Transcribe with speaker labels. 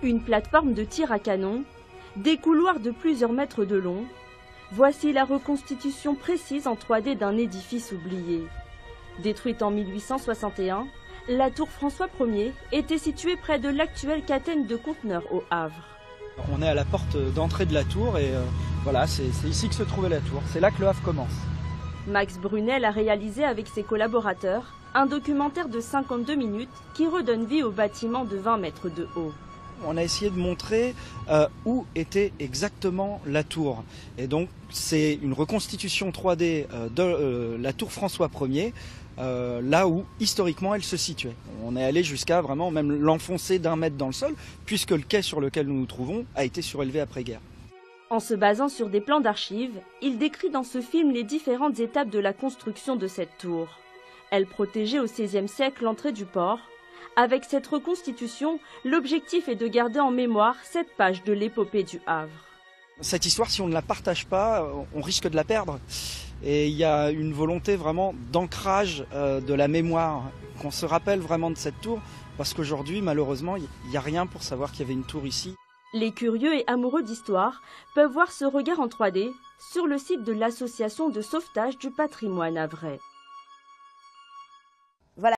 Speaker 1: Une plateforme de tir à canon, des couloirs de plusieurs mètres de long. Voici la reconstitution précise en 3D d'un édifice oublié. Détruite en 1861, la tour François Ier était située près de l'actuelle catène de conteneurs au Havre.
Speaker 2: On est à la porte d'entrée de la tour et voilà, c'est ici que se trouvait la tour. C'est là que le Havre commence.
Speaker 1: Max Brunel a réalisé avec ses collaborateurs un documentaire de 52 minutes qui redonne vie au bâtiment de 20 mètres de haut.
Speaker 2: On a essayé de montrer où était exactement la tour. Et donc c'est une reconstitution 3D de la tour François Ier, là où historiquement elle se situait. On est allé jusqu'à vraiment même l'enfoncer d'1 mètre dans le sol, puisque le quai sur lequel nous nous trouvons a été surélevé après-guerre.
Speaker 1: En se basant sur des plans d'archives, il décrit dans ce film les différentes étapes de la construction de cette tour. Elle protégeait au XVIe siècle l'entrée du port. Avec cette reconstitution, l'objectif est de garder en mémoire cette page de l'épopée du Havre.
Speaker 2: Cette histoire, si on ne la partage pas, on risque de la perdre. Et il y a une volonté vraiment d'ancrage de la mémoire, qu'on se rappelle vraiment de cette tour, parce qu'aujourd'hui, malheureusement, il n'y a rien pour savoir qu'il y avait une tour ici.
Speaker 1: Les curieux et amoureux d'histoire peuvent voir ce regard en 3D sur le site de l'Association de sauvetage du patrimoine havrais.